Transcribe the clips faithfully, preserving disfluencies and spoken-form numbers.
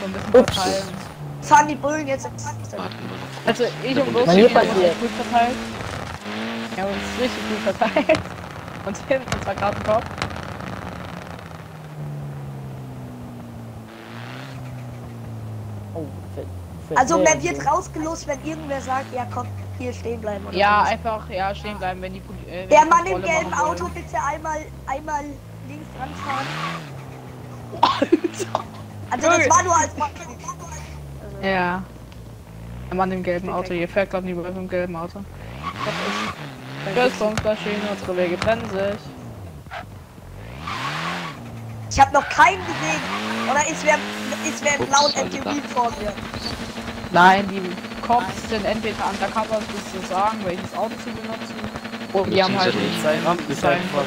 so ein bisschen Ups. verteilen. Fahren die Bullen jetzt. Also ich und Bus Was hier haben uns passiert? echt gut verteilt. Wir haben uns richtig gut verteilt. Und hinten zwar gerade im Kopf. Oh, für, für Also nee, man wird so. rausgelost, wenn irgendwer sagt, ja komm, hier stehen bleiben oder Ja, sowas. einfach ja stehen bleiben, wenn die Poli- äh, wenn Der die Mann im Kontrolle gelben machen Auto, wollen. bitte einmal, einmal links ranfahren. Alter. Also das war nur als Beispiel. Ja. Der Mann im gelben Auto, hier fährt gerade niemand im gelben Auto. Rüstungsmaschine, unsere Wege trennen sich. Ich habe noch keinen gesehen. Oder ist wer, ist wer im Ups, blauen alle M T V da. vor mir? Nein, die Cops sind entweder undercover, bis zu sagen, welches Auto zu benutzen. Und die Müssen haben halt sie nicht. Sein Rampenschein von.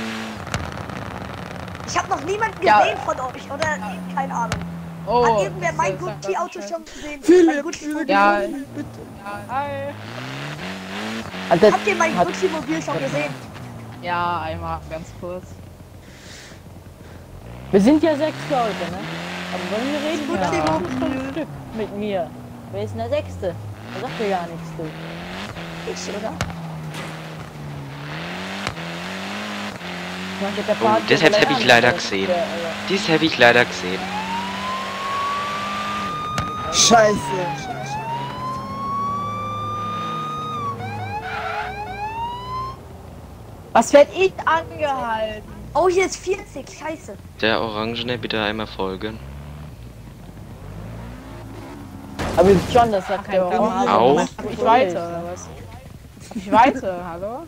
Ich habe noch niemanden Ja. gesehen von euch, oder? Keine Ahnung. Oh, Hat irgendwer das mein ist- Gucci-Auto das ist schon gesehen? Philipp, Mein Gucci-Mobil? Ja. bitte. Hi. Alter, Habt ihr mein hat- Gucci-Mobil schon gesehen? Ja, einmal ganz kurz. wir sind ja sechs Leute, ne? Aber wollen wir reden? Gucci Ja. Mobil. Stück mit mir. Wer ist denn der Sechste? Da sagt ja gar nichts, du. Ich, oder? Ich meine, der Oh, Part, das der hätte ich Leiter- leider der- gesehen. der- der- Dies habe ich leider gesehen. Scheiße. Was werd ich angehalten? Oh, hier ist vierzig, scheiße. Der Orangene bitte einmal folgen. Aber John, das sagt Kein der Problem. Orange. Au. Das Ich ist weiter, oder was? Ich weiter, hallo?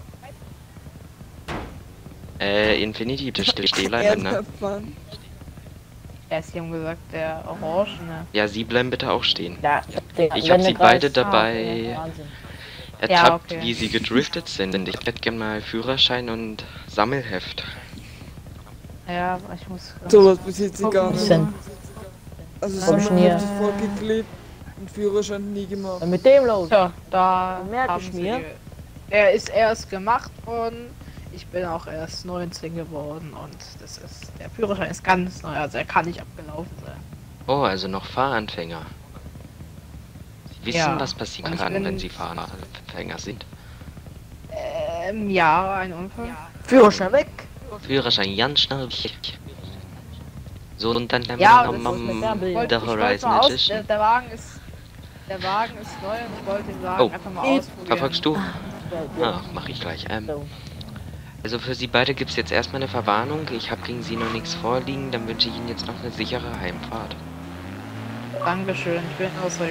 Äh, Infinity, bitte still stehen bleiben, ne? Erdbeeren. Er ist hier gesagt, der Orange, ne? Ja, Sie bleiben bitte auch stehen. Ja, ich hab, den, Ich wenn hab der sie Kreis- beide Ah, dabei. okay, Wahnsinn. Ertappt, Ja, okay. wie sie gedriftet sind. Und ich hätte gerne mal Führerschein und Sammelheft. Ja, ich muss. Sowas passiert sie gar nicht. Bisschen. Also Komm, so Schmier. richtig vorgeklebt und Führerschein nie gemacht. Was mit dem los? Tja, da Merke haben ich sie. mir. Er ist erst gemacht worden. Ich bin auch erst neunzehn geworden und das ist. Der Führerschein ist ganz neu, also er kann nicht abgelaufen sein. Oh, also noch Fahranfänger. Sie wissen, Ja, was passieren und ich kann, bin- wenn Sie Fahranfänger sind. Ähm, ja, ein Unfall. Führerschein weg. Führerschein ganz schnell weg. So, und dann Ja, ähm, das ist eine Fernbedienung. Ich wollte, der ich wollte Horizon mal aus, Edition. der, der Wagen ist. Der Wagen ist neu und ich wollte ihn sagen, Oh, einfach mal Piep. ausprobieren. Verfolgst du? Ja, Ah, mach ich gleich. Ähm, so. also für Sie beide gibt es jetzt erstmal eine Verwarnung. Ich habe gegen Sie noch nichts vorliegen. Dann wünsche ich Ihnen jetzt noch eine sichere Heimfahrt. Dankeschön, ich bin außer.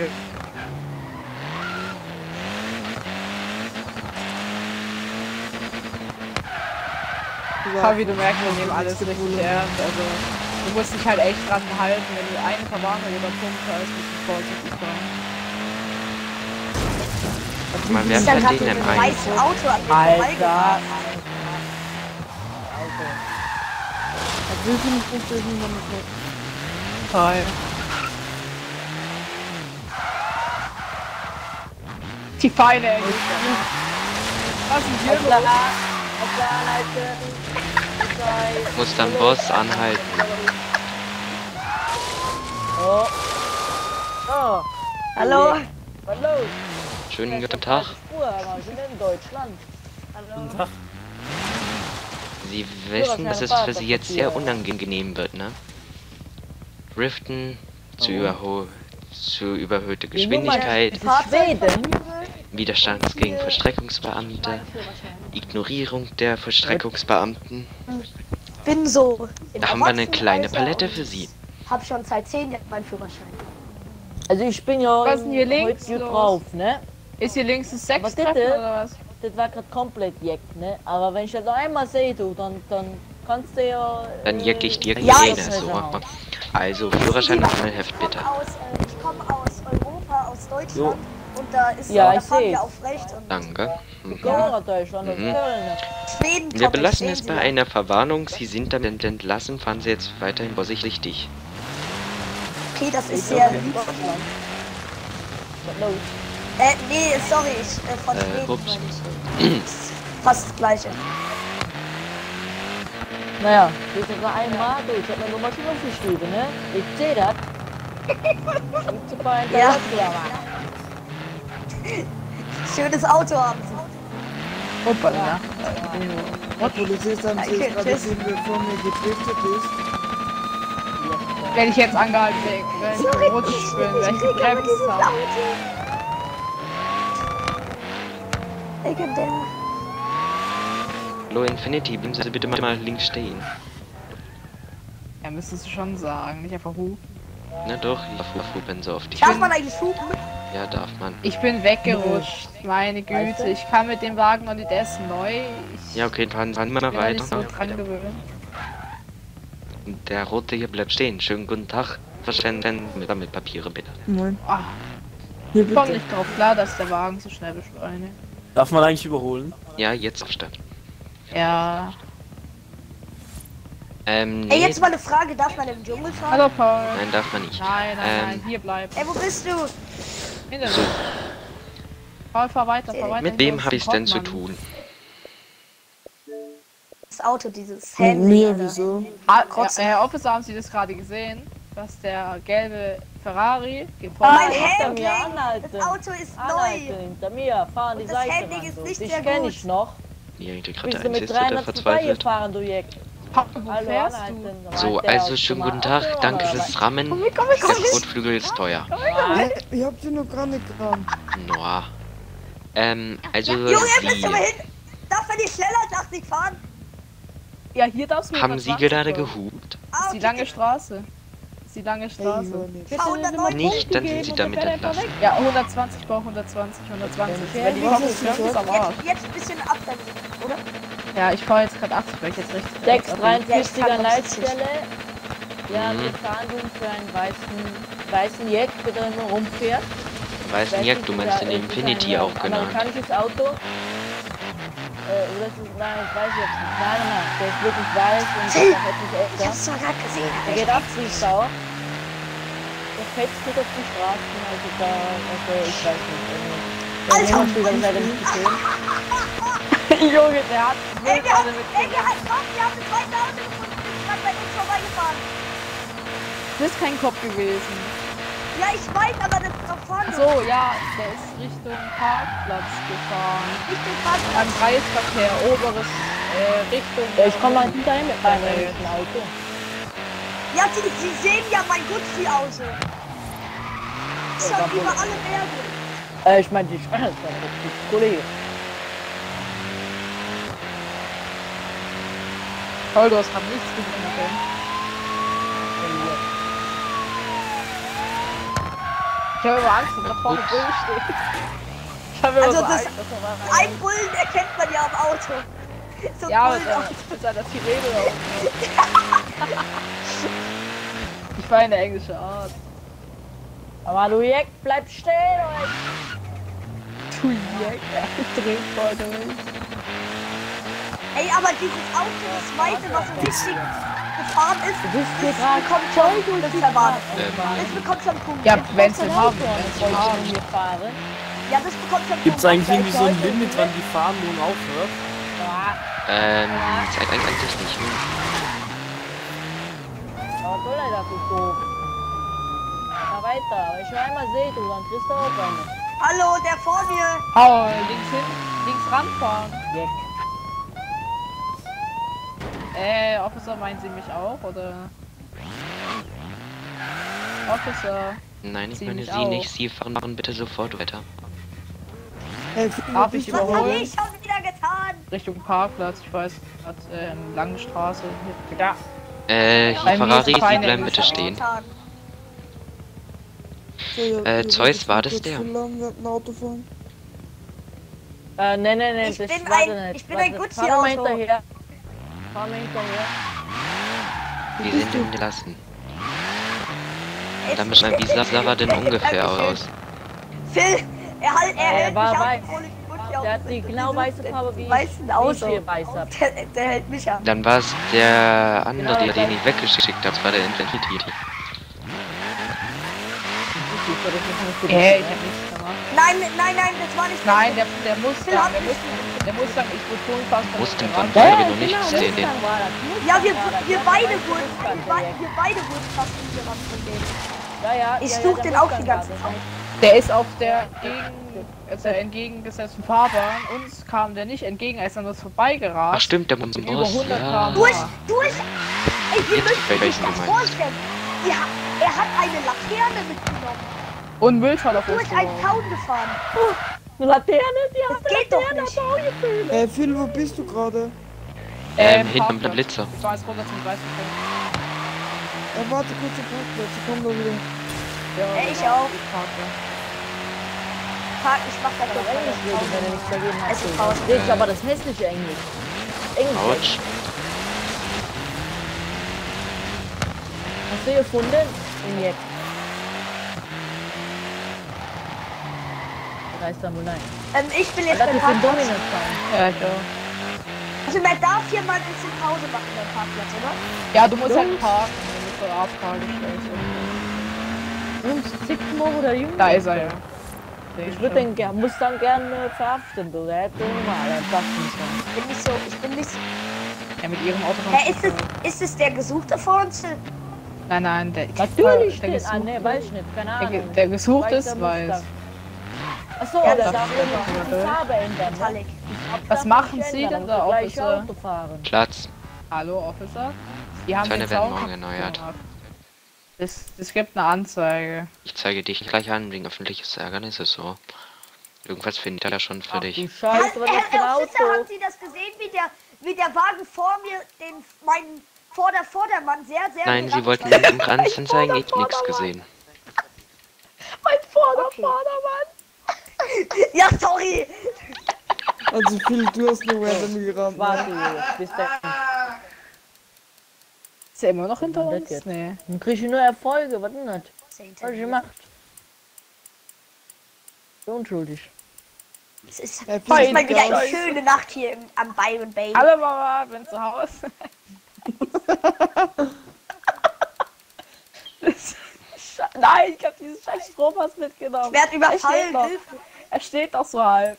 Aber wie du merkst, wir nehmen alles richtig ernst. Also, du musst dich halt echt dran halten, wenn du eine Verwarnung über Punkt hast, musst du vorsichtig sein. Mal, wer Ist ja fährt gerade den denn ein ein? weißes Auto an mir Alter. vorbeigefahren. Das will ich nicht durch den Mund mit. Toll. Die feine Ecke. Was ist hier Hoppla, los? hoppla, Leute. Ich muss dann Boss anhalten. Oh. Oh. Hallo? Was los? Schönen guten Tag. Spur, aber wir sind in Deutschland. Hallo. Sie wissen, dass es für Sie jetzt sehr unangenehm wird, ne? Driften zu, überho zu überhöhte Geschwindigkeit, Das ist Schweden. Widerstand gegen Vollstreckungsbeamte, Ignorierung der Vollstreckungsbeamten. Bin so. im Da haben wir eine Erwachsenenalter kleine Palette und für Sie. Hab schon seit zehn Jahren meinen Führerschein. Also ich bin ja Was ist denn hier links heute gut los? drauf, ne? Ist hier links das Aber Sechstreffen bitte? oder was? Das war gerade komplett jeck, ne? Aber wenn ich das noch einmal sehe, du, dann, dann kannst du ja... Dann jeck ich dir die Ja, Rede. ich- So. Also, Führerschein und Sammelheft Ich bitte. komme aus, äh, ich komme aus Europa, aus Deutschland. Jo. Und da ist Ja, da ich fahren seh's. wir auf Recht. Und Danke. Mhm. Ja, Deutschland und Mhm. Köln. Schweden Wir top, belassen sehen es Sie bei mal. einer Verwarnung. Sie sind damit entlassen. Fahren Sie jetzt weiterhin vorsichtig. Okay, das ist Ich sehr bin in lieb. Deutschland. Was los? Äh, nee, sorry, ich, äh, von Äh, Schweden ups. meine ich. Ist fast das Gleiche. Naja, das ist nur einmal, du, ich hab mir nur mal schon aufgeschrieben, ne? Ich seh das. Und super Ja. hinterlassen. Schönes Auto haben sie. Hoppala. Der Polizist haben sie Danke, jetzt gerade tschüss. gesehen, bevor mir gedriftet ist. Wenn ich jetzt angehalten bin, wenn ich gerutscht bin, wenn ich gebremst habe. Legendär. Hallo Infinity, bleiben Sie bitte mal links stehen. Ja, müsstest du schon sagen, nicht einfach hu. Na doch, ich hupen so oft. Darf man eigentlich hupen? Ja, darf man. Ich bin weggerutscht, meine Güte. Ich kann mit dem Wagen noch nicht essen, neu. Ich Ja, okay, fahren fahren wir bin mal noch weiter. nicht so dran gewöhnt. Der Rote hier bleibt stehen. Schönen guten Tag. Verständnis mit, mit Papiere bitte. Moin. Ah, Hier ich komm bitte. nicht drauf klar, dass der Wagen so schnell beschleunigt. Darf man eigentlich überholen? Ja, jetzt Aufstand. Ja. Ähm, Ey, nee, jetzt mal eine Frage. Darf man im Dschungel fahren? Hallo Paul. nein, darf man nicht. Nein, nein, Ähm, nein, hier bleiben. Ey, wo bist du? Hinter So, mir. Paul, fahr weiter, fahr weiter. mit hier wem ist habe ein ich denn zu Kottmann. tun? Das Auto, dieses Mit Handy. mir, Alter. wieso? Ah, Kotze. ja, Herr Officer, haben Sie das gerade gesehen? Dass der gelbe Ferrari Ah, gefahren Mein ist? hinter Handling! mir anhalten. Das Auto ist Anhalten, neu! hinter mir, fahren die Und das Seite Handling ran, ist du. nicht Dich sehr kenn gut. ich noch. Ja, ich gerade Bist du ein mit Sister, der dreihundert verzweifelt. vorbeigefahren, du Jack. Papa, wo Hallo, fährst anhalten. du? So, Meint der also aus schönen dem guten Tag. Auto, Danke oder fürs was? Rammen. Komm, komm, komm, Der komm. Kotflügel ist teuer. Hä? Ihr habt ja noch gar nicht dran. Noah. Ähm, also Junge, bist du mal Sie, hin? Darf man nicht schneller als achtzig fahren? Ja, hier darfst du haben Sie hundertzwanzig gerade fahren. gehupt? Ah, Das ist die okay. lange Straße. Das ist die lange Ey, Straße. hör nicht. Bitte hundertneun Nicht, dann sind Sie damit entlassen. Ja, hundertzwanzig, Bauch, hundertzwanzig, hundertzwanzig. Ja, Wenn die was kommen, hast du ist gesagt? am Arsch. Jetzt, jetzt ein bisschen abbremsen, oder? Ja, ich fahr jetzt gerade achtzig, weil ich jetzt rechts. sechs rechts dreiundvierziger Ja, ich kann noch Leitstelle. Ja, Mhm. wir fahren nun für einen weißen, weißen Jack, der da immer rumfährt. Weißt du, Jack, du meinst den Infinity auch genannt. Amerikanisches Auto. Äh, oder ist es, nein, ich weiß jetzt nicht. Nein, nein, nein, der ist wirklich weiß und ist auch etwas Ich älter. hab's zwar gerade gesehen, Der aber geht ab wie Sau. Der fetzt gut auf die Straßen, also da, also ich weiß nicht. Also, Alter, der Mann steht leider nicht gesehen. Junge, der hat Ey, Müll wir haben, gerade ey, mitgenommen. wir haben, komm, wir haben das zweite Auto gefunden, wir sind gerade bei uns vorbeigefahren. Das ist kein Kopf gewesen. Ja, ich weiß, aber das ist doch vorne. Ach so, ja, der ist Richtung Parkplatz gefahren. Richtung Parkplatz. Beim Kreisverkehr, oberes, äh, Richtung... Ja, ich komme mal hinterher mit meinem ähnlichen Auto. Ja, sie, sie sehen ja mein Gucci-Auto. Schon da über wohl. alle Berge. Äh, ich meine die Schweizer, die Kollege. Toll, du hast gerade nichts gesehen, okay? Ich habe immer Angst, dass da vorne Bull steht. Ich habe immer Also so das- Angst, dass er mal rein... Einen Bullen erkennt man ja am Auto. So ein Ja, mit, Bullen. der- mit seiner Sirene da oben. Ich war eine englische Art. Aber du Jack, bleib stehen, oder? Du Jack, er dreht voll durch. Ey, aber dieses Auto, das Weite, was so richtig gefahren ist, Du bist hier das gerade bekommt schon das Verband. Ähm, Das bekommt schon Punkte. Ja, Ja, wenn sie haben, wenn sie wenn haben. ich hier fahre. das bekommt schon Gibt's Punkte. eigentlich irgendwie so ein Limit, wann die Fahndung aufhört? Ja, Ähm, Zeit eigentlich nicht mehr. aber soll er das so doof? Na weiter, wenn ich schon einmal sehe, du, dann kriegst du auch eine. Hallo, der vor mir. Hau, links hin, links ranfahren. Jack. Äh, Officer, meinen Sie mich auch, oder? Officer, Nein, ich Sie meine mich Sie auch. nicht. Sie fahren machen bitte sofort weiter. Hey, darf ich Was hab überholen? ich schon wieder getan? Richtung Parkplatz, ich weiß, hat äh, lange Straße. Hier, ja. Äh, hier Bei mir ist Ferrari, Sie keine bleiben Lust bitte auf stehen. Getan. Äh, Zeus, war das der? Ein Auto fahren? Äh, ne, ne, ne, Ich das bin warte ein- nicht. ich bin ein warte. Gucci-Auto. Fahr mal hinterher. Fahr mal hinterher. Wir sind entlassen. Ey, Damit mal, wie sah Sarah denn ungefähr aus? Phil, er, halt, er Äh, hält war mich weiß. ab, obwohl ich Gucci Der hat die genau weiße Farbe wie ich, weißen wie ich Auto. hier weiß hab. Der, der hält mich ab. Dann war es der andere, Genau, den ich weggeschickt habe. Das war der Infinity. Äh, ich hab nichts gemacht. Nein, nein, nein, das war nicht Nein, der, der muss Phil sagen, hat der mich- muss, der muss sagen, ich wurde schon fast von Mussten der von Wand. beiden noch nichts genau, sehen. Den Mustang war das. Ja, wir, Mustang war das. wir Das beide war wurden, Mustang, wir, der beide- Jack. wir beide wurden fast umgerannt von denen. Ja, ja. Ich ja, ja, such der den auch Mustang die ganze war das. Zeit. Der ist auf der gegen, also der entgegengesetzten Fahrbahn. Uns kam der nicht entgegen, er ist an uns vorbeigerast. Ach stimmt, der Boss, Über hundert ja. Durch, km/h. durch. Ey, wir Jetzt müssen sich welchen das du meinst. vorstellen. Ja, er hat eine Laterne mitgenommen. Und Müllschott auf uns Durch einen geworfen. Zaun gefahren. Eine Laterne, die hat Das geht doch nicht. Äh, Phil, wo bist du gerade? Ähm, hinten am Parkplatz. Blitzer. Ich war jetzt runter zum dreißig. Äh, warte kurz am Parkplatz, ich komm da wieder. Ja, Ey, ich genau, auch. ich parke. Park, ich mach das doch Englisch reden, wenn er nichts dagegen hat. Es ist Pause. Das ist aber das hässliche Englisch. Englisch. Autsch. Hast du gefunden? Injekt. Da ist der Mulai. Ähm, ich will jetzt Das beim ist ein Parkplatz. Dominant fahren. Ja, ich auch. Also man darf hier mal ein bisschen Pause machen beim Parkplatz, oder? Ja, du musst halt parken, wenn du zur Abfrage stellst. Jungs, Zickmo oder Jungs? Da ist er ja. Ich würde den ger- muss dann gerne verhaften, du. Er hätte normal entlassen sollen. Ich bin nicht so, ich bin nicht so. Ja, mit ihrem Auto. Hä, ist es, ist es der Gesuchte vor uns? Nein, nein, der. Natürlich der steht. Ah, ne, weiß ich nicht, keine Der, Ahnung. ge- der gesucht Weiß ist, der weiß. Mustang. Achso, Ja, der das darf ist ja ja noch die noch, Farbe ändern. Metallic. Was machen Sie denn da, Officer? Officer? Auto fahren. Platz. Hallo, Officer? Die haben Zäune den werden Zaun morgen kaputt erneuert. gemacht. Das, das gibt eine Anzeige. Ich zeige dich gleich an, wegen öffentliches Ärgernis ist so. Irgendwas findet er ja schon für Ach dich. du Scheiße, was ist das für ein Herr Officer, haben Auto? Sie das gesehen, wie der, wie der Wagen vor mir den, meinen Vorder Vordermann sehr, sehr Nein, sie gerammt wollten hat? den Grenzen zeigen, ich hab nichts gesehen. Mein Vorder Okay. Vordermann! Ja, sorry. Also Phil, du hast nur random gerammt. Warte, Ne? jetzt bist du. Ist er immer noch hinter Das uns? jetzt. Nee. Dann krieg ich nur Erfolge, was denn das? Was hab ich gemacht? So unschuldig. Es ist, Äh, es ist mal Phil, wieder eine Gas. schöne Nacht hier im, am Byron Bay. Hallo Mama, bin zu Hause. Das- Sche- Nein, ich hab dieses scheiß Strohpass mitgenommen. Ich werd überfallen, Er steht, doch, Hilfe. er steht doch so halb.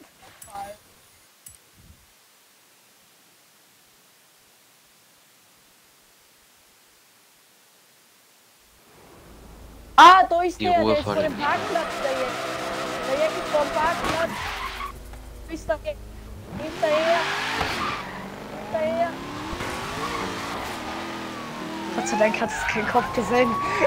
Ah, da ist Die der, Ruhe der ist vor vor dem- dem Parkplatz, der jetzt. Der jetzt ist vor dem Parkplatz. Wo ist der jetzt? Hinterher. Hinterher. Gott sei Dank hat es keinen Kopf gesehen.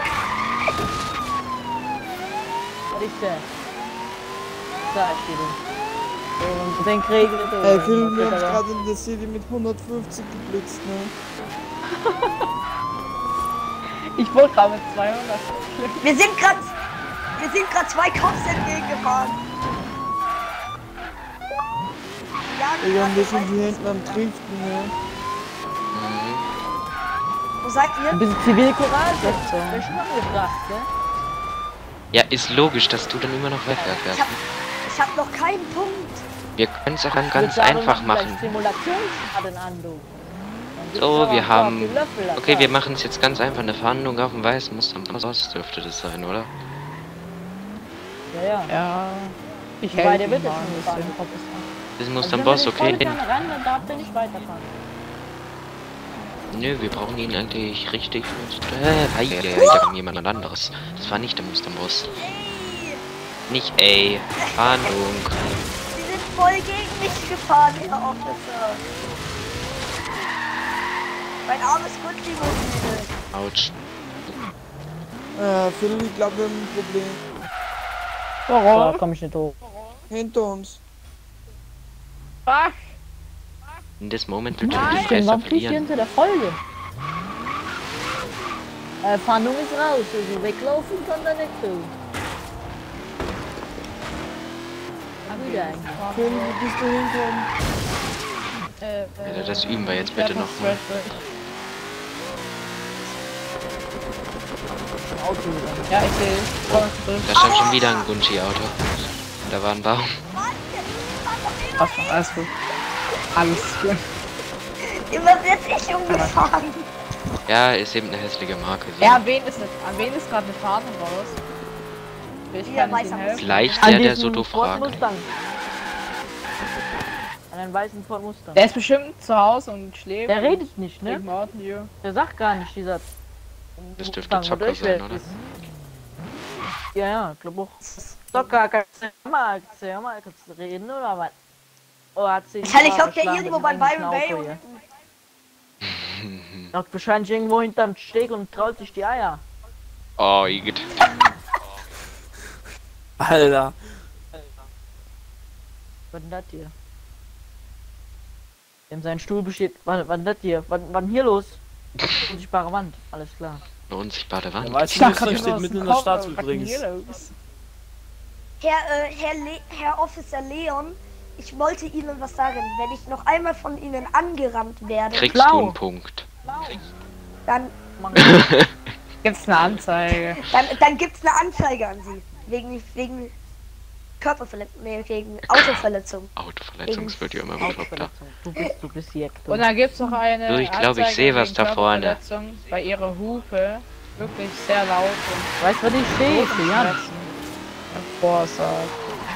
Was ist der? Da steht er. Und den krieg ich du. Ey, Phil, wir haben Aber- gerade in der City mit hundertfünfzig geblitzt, ne? Ich wurde gerade mit zweihundert. Wir sind gerade, wir sind gerade zwei Cops entgegengefahren. Ja, Digga, wir sind hier hinten am Driften, ne? Mhm. wo seid Ein ihr? bisschen Zivilcourage. Wäre schon angebracht, ne? Ja, ist logisch, dass du dann immer noch Werkwerk Ich wärst. hab, ich hab noch keinen Punkt. Wir können es auch dann Ich ganz würde sagen, einfach wir machen. vielleicht Simulationsschaden an, du. Dann gibt's So, aber wir auch haben... die Löffel da Okay, wir drauf. machen es jetzt ganz einfach. Eine Fahndung auf dem weißen Mustang. Was dürfte das sein, oder? Ja, ja. Ja. Ich Bei helfe der ihm wird mal es ein schon gefahren. bisschen. Das Also Mustang wenn wir Boss, nicht voll okay? vorne ran, dann darf der nicht weiterfahren. Nö, wir brauchen ihn eigentlich richtig. Äh, hey, ja, ja, da kam jemand anderes. Das war nicht der Mustang Boss. Ey, Nicht ey. Fahndung. Sie sind voll gegen mich gefahren, Herr Officer. Mein armes Guttlimousine. Autsch. Äh, Phil, ich glaube, wir haben ein Problem. Warum? Da komm ich nicht hoch. Hinter uns. Ach, In this moment wird er die Nein, Fresse warum tust du verlieren. hinter der Folge? Äh, Fahndung ist raus, also weglaufen kann er nicht tun. Ah, wieder ein. Phil, wie bist du hingekommen? äh, Ja, äh, das üben wir jetzt ich werd bitte noch noch mal. straight durch. Auto wieder. Ja, ich sehe. Komm, zurück. Da stand schon wieder ein Gucci-Auto. Da war ein Baum. Passt noch, alles gut. Alles gut. Immer wird ich umgefahren. Ja, ist eben eine hässliche Marke. So. Ja, an wen ist, eine- an wen ist gerade eine Fahndung raus? Ich Ja, kann weiß nicht er helfen. Vielleicht An der, der diesem so doof Ford fragt. Mustang. An einem weißen Ford Mustang. Der ist bestimmt zu Hause und schläft. Der redet nicht, Wegen ne? Mountain Dew. Der sagt gar nicht, dieser Das dürfte Mustang, Zocker wodurch sein, wer oder? ist. Ja, ja, ich glaube auch. Docker, kannst du mal, kannst du ja mal kannst du reden oder was? Oh, hat sie Ich hoffe, der irgendwo beim Byron Bay unten. Hockt wahrscheinlich irgendwo hinterm Steg und traut sich die Eier. Oh, Igitt. Alter. Was denn das hier? In seinem Stuhl besteht. Was, was denn das hier? Was, was denn hier los? Unsichtbare Wand, alles klar. Eine unsichtbare Wand. Der weiße dachte, Muster du steht hast mitten in einen der Kopf, Stadt aber was übrigens. ist denn hier los? Herr, äh, Herr, Le Herr Officer Leon, ich wollte Ihnen was sagen. Wenn ich noch einmal von Ihnen angerannt werde, Kriegst Blau. du einen Punkt. dann, Gibt's eine Anzeige? dann, dann gibt's eine Anzeige an Sie. Wegen, wegen Körperverletzung, nee, wegen Autoverletzung. Autoverletzung wird ja immer bekloppter. Du bist, du bist hier. Und dann gibt's noch eine. Du, ich glaub, ich Anzeige sehe was wegen da vorne. Körperverletzung, Weil ihre Hupe wirklich sehr laut und Weißt du, was ich sehe? Jan? vorsagt.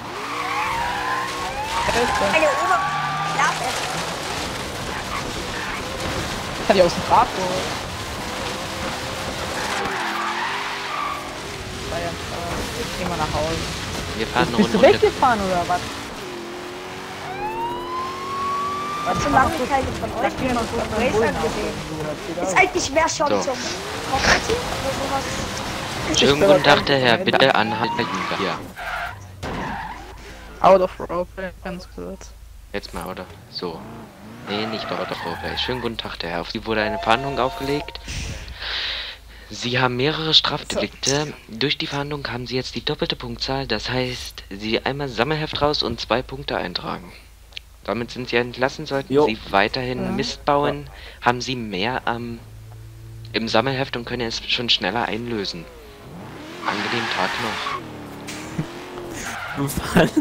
Hilfe. Eine Ober... Lass es. Hat die aus dem Grab geholt. Bayern, äh, Ich geh mal nach Hause. Wir fahren eine Bist du Runde. weggefahren oder was? Solange keine von euch mehr noch so Racern gesehen. Ist eigentlich wer schon So. zum Property oder sowas? Schönen guten Tag, der Herr. Bitte anhalten. Ja, Out of Roleplay, ganz kurz. jetzt mal, oder? So. Nee, nicht bei Out of Roleplay. Schönen guten Tag, der Herr. Auf Sie wurde eine Fahndung aufgelegt. Sie haben mehrere Strafdelikte. Durch die Fahndung haben Sie jetzt die doppelte Punktzahl. Das heißt, Sie einmal Sammelheft raus und zwei Punkte eintragen. Damit sind Sie entlassen. Sollten Jo. Sie weiterhin Ja. Mist bauen, haben Sie mehr am im Sammelheft und können es schon schneller einlösen. Angenehmen Tag noch. Du fallst.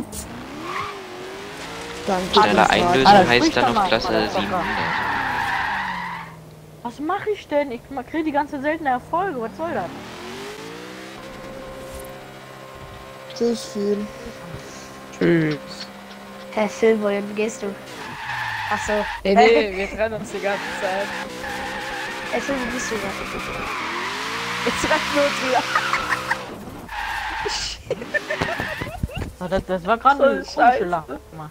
Danke. Schneller einlösen Ah, das heißt spricht dann doch auf mal, Klasse Motherfucker. siebenhundert. Was mache ich denn? Ich kriege die ganze seltene Erfolge. Was soll das? Das ist viel. Tschüss. Herr Phil, wohin gehst du? Achso. Nee, nee, wir trennen uns die ganze Zeit. Herr Phil, wo bist du da? Jetzt treffen wir uns wieder. Oh, das, das war gerade eine So scheiße. komische Lache. Mal.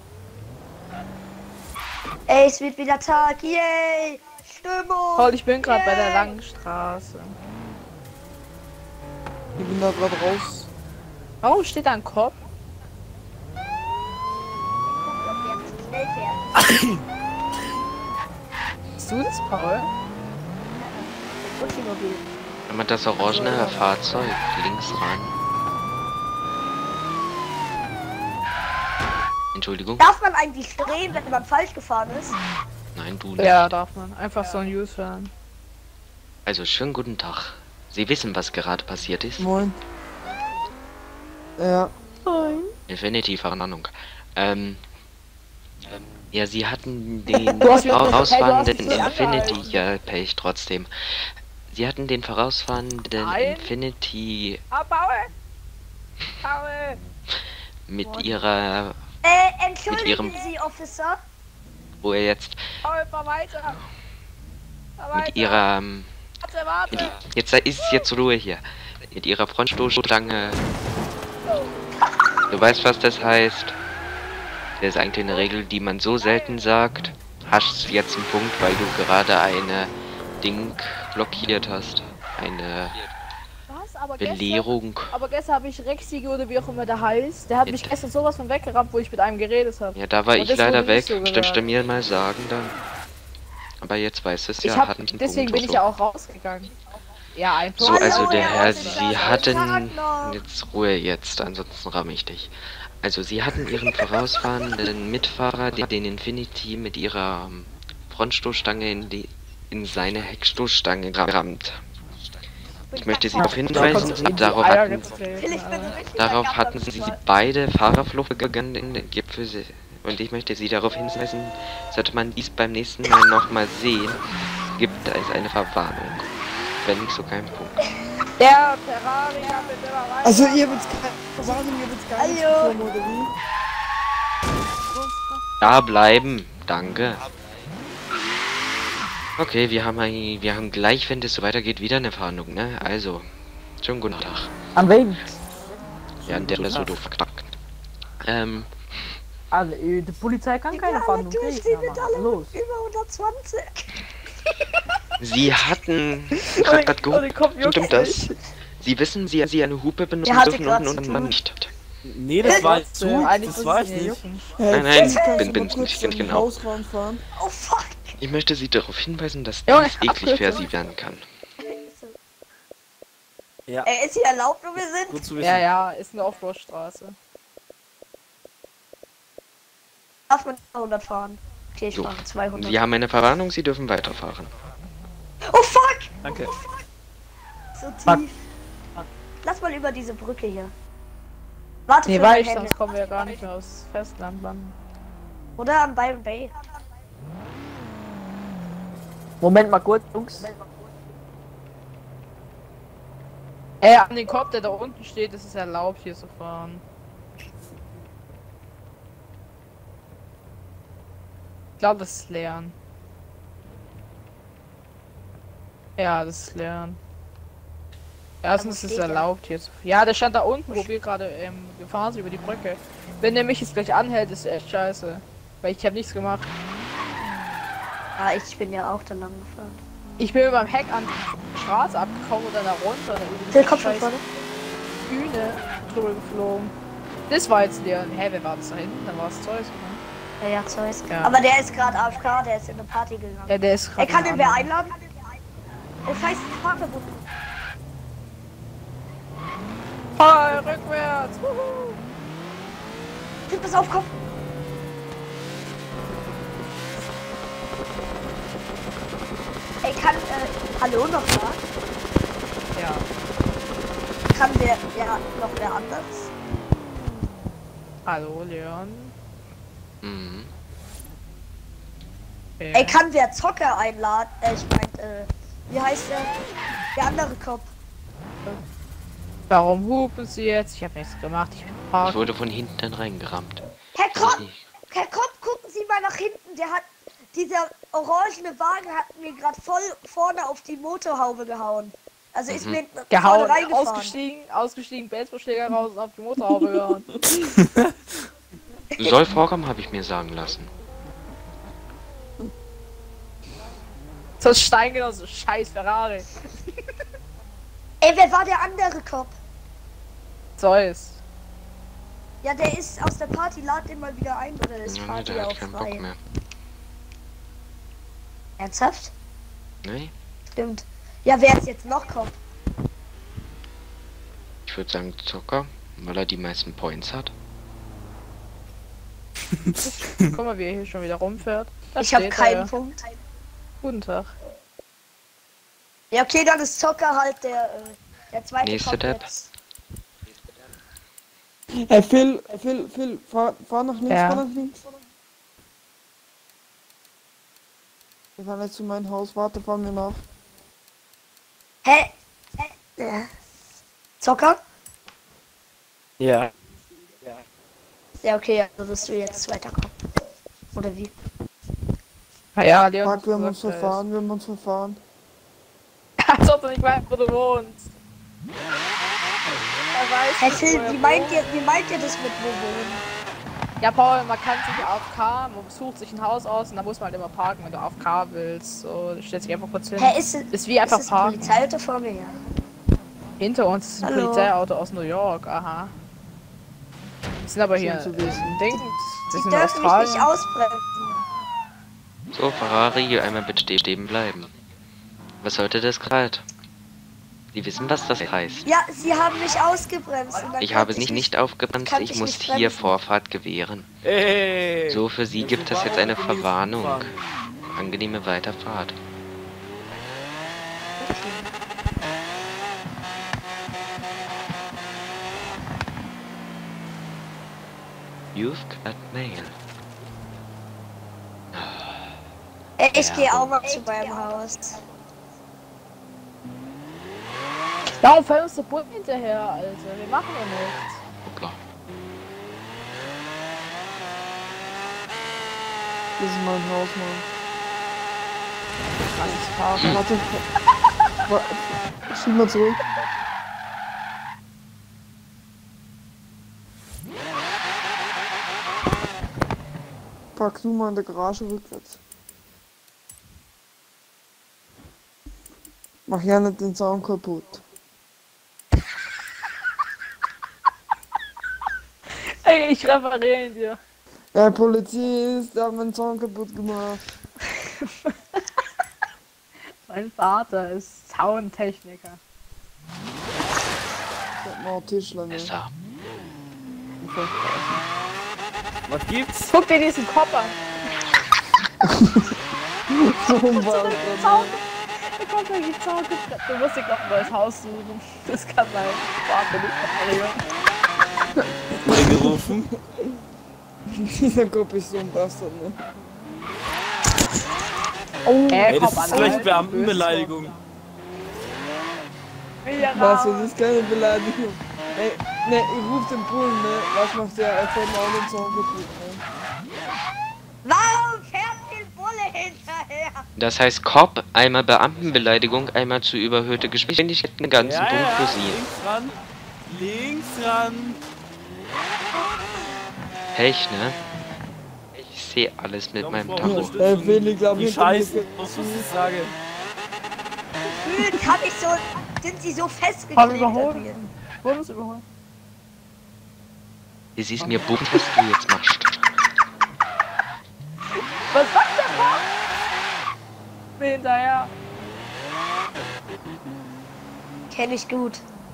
Ey, es wird wieder Tag. Yay! Stimmung! Paul, ich bin gerade bei der Yay! langen Straße. Ich bin da gerade raus. Warum steht da ein Kopf? Schnell fährt. Bist du das, Paul? Ultimobil. Einmal das orangene Fahrzeug links ran. Entschuldigung. Darf man eigentlich drehen, wenn man falsch gefahren ist? Nein, du nicht. Ja, darf man. Einfach so ein U-Turn. Also, schönen guten Tag. Sie wissen, was gerade passiert ist? Moin. Ja. Definitiv, keine Ahnung. Ähm, ja, sie hatten den Du hast mir- vorausfahrenden hey, du hast mich Infinity, angehalten. ja, Pech trotzdem. Sie hatten den vorausfahrenden Nein. Infinity Ah, Paul! Paul! mit ihrer, Äh, entschuldigen ihrem- Sie, Officer. wo er jetzt, Paul, fahr weiter! Fahr weiter! mit ihrer, ähm, Warte, warte! mit, jetzt ist jetzt Ruhe hier. Mit ihrer Frontstoßstange. Du weißt, was das heißt? Das ist eigentlich eine Regel, die man so selten sagt. Hast jetzt einen Punkt, weil du gerade eine Ding blockiert hast. Eine Was? Aber gestern, Belehrung. aber gestern habe ich Rexige oder wie auch immer der heißt. Der hat mich Mit- gestern sowas von weggerammt, wo ich mit einem geredet habe. Ja, da war Und ich das leider wurde weg. nicht so Kannst gesagt. du mir mal sagen dann. Aber jetzt weißt du es Ich ja, hab, hat einen deswegen Punkt bin ich so. ja auch rausgegangen. Ja, ein So, Punkt. also Hallo, der Herr Herr, Officer. Sie hatten... Wagner. Jetzt Ruhe jetzt, ansonsten ramm ich dich. Also Sie hatten Ihren vorausfahrenden Mitfahrer, den den Infinity mit ihrer ähm, Frontstoßstange in die in seine Heckstoßstange gerammt. Ich möchte Sie darauf hinweisen, darauf Eier hatten, getreten, Phil, ich bin Alter. richtig darauf verkappt, hatten das Sie mal. beide Fahrerflucht begangen in der Gipfel. Und ich möchte Sie darauf hinweisen, sollte man dies beim nächsten Mal nochmal sehen, gibt es eine Verwarnung. Wenn nicht, so kein Punkt. Der Ferrari hat mit immer weiter. Also ihr habt jetzt keine Verwarnung, ihr habt jetzt gar nichts Hallo. bekommen, oder wie? Da bleiben, danke. Okay, wir haben ein, wir haben gleich, wenn das so weitergeht, wieder eine Fahndung, ne? Also, Schönen guten Tag. An wen? Ja, an der so doof verknackt. Ähm, Also, äh, die Polizei kann keine Ja, Fahndung natürlich, kriegen. die sind aber alle Los. über hundertzwanzig. Sie hatten gerade grad gehupt. Stimmt das? Sie wissen, Sie, Sie eine Hupe benutzen hatte dürfen grad und, zu und tun. man nicht hat. Nee, das war jetzt Trotzdem, zu. eigentlich Das war muss ich es ihn ja nicht. jucken. Hey, Nein, nein, kannst du bin- mal bin kurz nicht, ganz zum genau. Hausraum fahren? Oh fuck. Ich möchte Sie darauf hinweisen, dass Junge, dies eklig für Abkürzung. Sie werden kann. Ja, Ey, ist hier erlaubt, wo wir sind? gut zu wissen. Ja, ja, ist eine Offroad-Straße. Darf man hundert fahren? Okay, ich So. fahre zweihundert. Sie haben eine Verwarnung, Sie dürfen weiterfahren. Oh fuck! Danke. So Fuck. tief. Lass mal über diese Brücke hier. Warte Nee, für weil mein ich, Handy. sonst kommen wir ja gar nicht mehr aufs Festland landen. Oder am Byron Bay. Moment mal kurz, Jungs. Ey, an den Kopf, der da unten steht, ist es erlaubt, hier zu fahren. Ich glaube, das ist Lernen. Ja, das ist Lernen. Erstens ist es steht der? erlaubt, hier zu. Ja, der stand da unten, wo wir gerade ähm, gefahren sind über die Brücke. Wenn der mich jetzt gleich anhält, ist echt scheiße. Weil ich habe nichts gemacht. Ah, ich bin ja auch da lang gefahren. Ich bin über dem Heck an die Straße abgekommen und dann da runter. Dann über Der die kommt von scheiß vorne. Bühne drüber geflogen. Das war jetzt Leon. Hä, wer war das da hinten? Dann war es Zeus, ne? Ja, ja, Zeus. Ja. Aber der ist gerade A F K, der ist in eine Party gegangen. Ja, der ist Er gerade. kann den wer einladen? Das heißt, Fahrverbot. Voll rückwärts! Wuhu. Tipp es auf Kopf. Ey, kann, äh, hallo noch mal? Ja. Kann der, ja, noch wer anders? Hallo, Leon. Mhm. Ja. Ey, kann wer Zocker einladen? Äh, ich mein, äh, wie heißt der? Der andere Kopf. Warum hupen sie jetzt? Ich habe nichts gemacht. Ich bin Ich parken. wurde von hinten dann reingerammt. Herr Das ist Kopf, nicht- Herr Kopf, gucken Sie mal nach hinten. Der hat, dieser orangene Wagen hat mir gerade voll vorne auf die Motorhaube gehauen. Also ist Mhm. mir Gehauen, vorne reingefahren. ausgestiegen, ausgestiegen, Baseballschläger raus und auf die Motorhaube gehauen. Soll vorkommen, habe ich mir sagen lassen. So ein Stein genau, so scheiß Ferrari. Ey, wer war der andere Kopf? Zeus. Ja, der ist aus der Party, lad den mal wieder ein oder ist Ja, nee, Party der auch hat keinen frei? Bock mehr. Ernsthaft? Nee, Stimmt. Ja, wer ist jetzt noch Kopf? ich würde sagen Zocker, weil er die meisten Points hat. Guck mal, wie er hier schon wieder rumfährt. Da Ich habe steht keinen er. Punkt. Guten Tag. Ja, okay, dann ist Zocker halt der, äh, der zweite Nächste Kopf Depp. jetzt. Hey, Phil, Phil, Phil, fahr, fahr nach links, Ja. fahr nach links. Wir fahren jetzt zu meinem Haus, warte, fahr mir nach. Hä? Hä? Ja. Zocker? Ja. Ja, okay, also wirst du jetzt zweiter Kopf. Oder wie? Na ja, Leon. Fuck, wir haben uns gesagt, er ist- verfahren, wir haben uns verfahren. Als ob du nicht weißt, wo du wohnst. Er weiß Herr nicht, Phil, wo er wie meint wohnt. ihr, wie meint ihr das mit wo wohnen? Ja, Paul, man kann sich A F K, man sucht sich ein Haus aus und da muss man halt immer parken, wenn du A F K willst. So, du stellst dich einfach kurz hin. Hä, ist es, Ist wie einfach ist es ein parken. Polizeiauto vor mir? Ja. Hinter uns ist ein Hallo. Polizeiauto aus New York, aha. Wir sind aber hier Schön zu wissen. ein Ding. Wir Sie sind in dürfen mich nicht Australien. ausbremsen. So, Ferrari, einmal bitte stehen bleiben. Was sollte das gerade? Sie wissen, was das heißt. Ja, sie haben mich ausgebremst. und dann Ich habe konnte nicht, nicht nicht aufgebremst, kann ich ich muss nicht hier bremsen. Vorfahrt gewähren. Ey. So, für Sie Ja, gibt so es jetzt warum eine bin ich so Verwarnung. gefahren? Angenehme Weiterfahrt. You've got mail. Äh, Ich Ja. gehe auch mal zu meinem Haus. Warum fällt uns der Bund hinterher, Alter? Wir machen ja nichts. Hoppla. Das ist mein Haus, Mann. Alles fahren. Warte. Wa- Schieb mal zurück. Hm. Schieb mal zurück. Ja, Pack du mal in der Garage rückwärts. Mach ja nicht den Zaun kaputt. Ey, ich repariere ihn dir. Der Polizist, der hat meinen Zaun kaputt gemacht. Mein Vater ist Zauntechniker. Der hat noch Tischler, ne? Messer. Was gibt's? Guck dir diesen Kopf an. So ein Wald, Zaun. Der kommt durch die Zaun. Du musst dir noch ein neues Haus suchen. Das kann sein. Warte, nicht Eingerufen. Dieser Kopf ist so ein Bastard, ne? Oh, Ey, das ist gleich Beamtenbeleidigung. Ja, Was, das ist keine Beleidigung. Ey, ne, ich ruf den Bullen, ne? Was macht der? Er fährt mir auch den Zaun kaputt, ne? Warum fährt die Bulle hinterher? Das heißt Cop, einmal Beamtenbeleidigung, einmal zu überhöhte Geschwindigkeit, einen ganzen Ja, Punkt ja, für sie. links ran. Links ran. Pech, ne? Ich sehe alles mit meinem Tacho. Ey, Felix, glaub Die ich, Scheiße, was ich sage. Gefühlt hab ich so, sind sie so Haben festgeklebt. überholt. an mir. Wurde es überholt? Es ist mir bumm, was du jetzt machst. Was sagt der Kopf? Bin hinterher. Kenn ich gut.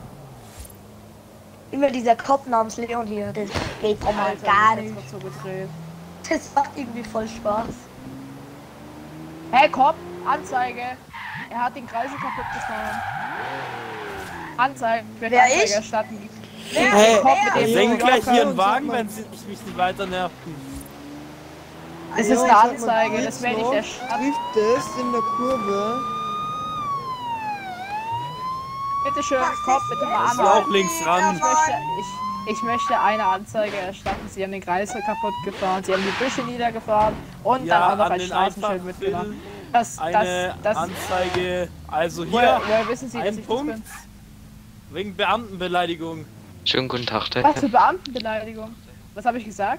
Immer dieser Kopf namens Leon hier, das geht doch mal Alter, gar das nicht. wird so gedreht. Das macht irgendwie voll Spaß. Hey, Kopf, Anzeige. Er hat den Kreisel kaputt gefahren. Anzeige. Ich werde Wer, Anzeige ich? erstatten. Wer? Hey, Den Kopf mit wer? dem Senk Senk gleich hier einen und Wagen, sag mal- wenn sie mich nicht weiter nerven. Das Jo, ist eine sag mal, Anzeige, geht's das werde ich noch? erstatten. Trifft es in der Kurve? Bitte schön, Was Kopf, ist bitte mal jetzt? Ist auch anhalten. links Ich ran. möchte, ich, ich möchte eine Anzeige erstatten. Sie haben den Kreisel kaputt gefahren, Sie haben die Büsche niedergefahren und Ja, dann auch noch an ein den Straßenschild einfachen mitgenommen. Das, Eine das, das, Anzeige. Also woher, hier woher wissen Sie, dass ein ich Punkt das bin? wegen Beamtenbeleidigung. Schönen guten Tag, der Was für Beamtenbeleidigung? Was habe ich gesagt?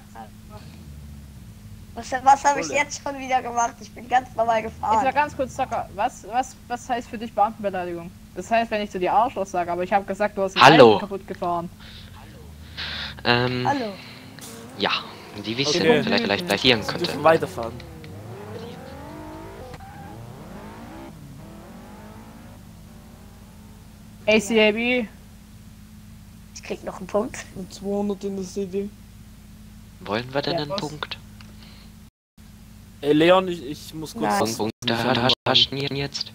Was, was habe ich Bulle. jetzt schon wieder gemacht? Ich bin ganz normal Jetzt mal gefahren. ganz kurz, Zocker. Was, was, was heißt für dich Beamtenbeleidigung? Das heißt, wenn ich zu dir Arschloch sage, aber ich habe gesagt, du hast den Hallo. Reifen kaputt gefahren. Ähm, Hallo. ja, die wissen Okay. vielleicht vielleicht passieren Sie könnte. dürfen weiterfahren. A C A B. Ich krieg noch einen Punkt. Mit zweihundert in der City. Wollen wir denn Ja, einen was? Punkt? Ey, Leon, ich, ich muss kurz Nein. Und Punkte hat hast hast du denn jetzt?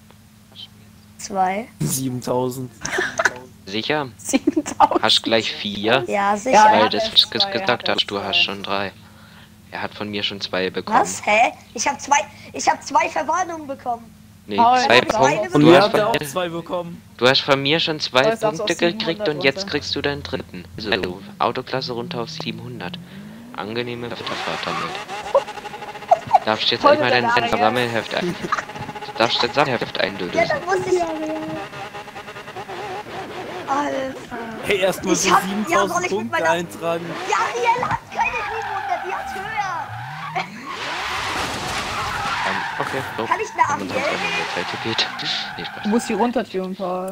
Zwei. siebentausend. Sicher? siebentausend. Hast gleich vier? Ja, Ja, sicher. er Weil hat das erst zwei, er gesagt hat hast, erst du zwei. hast schon drei. Er hat von mir schon zwei bekommen. Was? Hä? Ich habe zwei, ich habe zwei Verwarnungen bekommen. Nee, Paul, zwei du hast Punkte. eine Und Du ihr hast, habt ja auch von, zwei bekommen. du hast von mir schon zwei Du hast also Punkte auf siebenhundert gekriegt und jetzt runter. kriegst du deinen dritten. Also Autoklasse runter auf siebenhundert. Angenehme Weiterfahrt damit. Darfst du jetzt Voll einmal dein, mit der dein Lage. Sammelheft ein... Darfst du dein Sammelheft Ja, einlösen? dann muss ich. Alter. Hey, erstmal Ich so hab- ja, soll siebentausend ich mit Punkte meiner- eintragen. Ja, Ariel hat keine siebenhundert, die hat höher. Ähm, okay, so. Kann ich eine Haben uns Ariel auch nehmen? eine Zeit gebet. Nee, Spaß. Du musst die runtertun, Paul.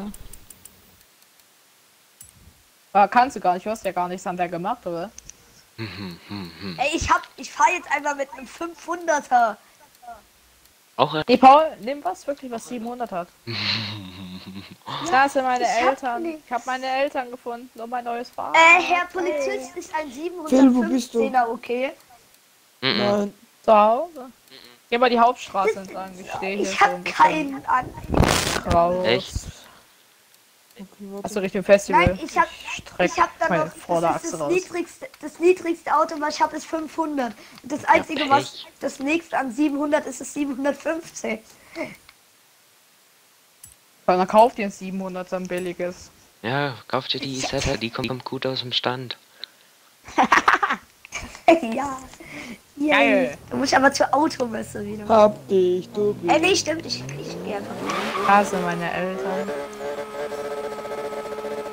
Aber kannst du gar nicht, du hast ja gar nichts an der gemacht, oder? Hm, hm, hm. Ey, ich hab, ich fahr jetzt einfach mit einem fünfhunderter. Auch ein... Nee, Paul, nimm was wirklich, was siebenhundert hat. Da sind meine ich hab Eltern. nichts. Ich habe meine Eltern gefunden und mein neues Fahrrad. Äh, Herr Polizist, ist ein Phil, wo bist du? siebenhundertfünfzehner okay? Mhm. Nein. Zu Hause. Geh mal die Hauptstraße entlang. Ich stehe hier Ich so hab ein bisschen keinen an. raus. Echt? Okay, warte. Achso, Richtung Festival. Nein, ich hab, streck ich hab dann meine noch, das ist Vorderachse das raus. niedrigste, das niedrigste Auto, was ich habe, ist fünfhundert. Und das einzige, Pech. was das nächste an siebenhundert ist, ist siebenhundertfünfzehn. Dann kauft ihr ein siebenhundert, ein billiges. Ja, kauf dir die Isetta, die kommt kommt gut aus dem Stand. Ja. Yay. Geil. Du musst aber zur Automesse wieder. Hab dich, du bist. Äh, nee, stimmt, ich, ich geh einfach mal. Da sind meine Eltern.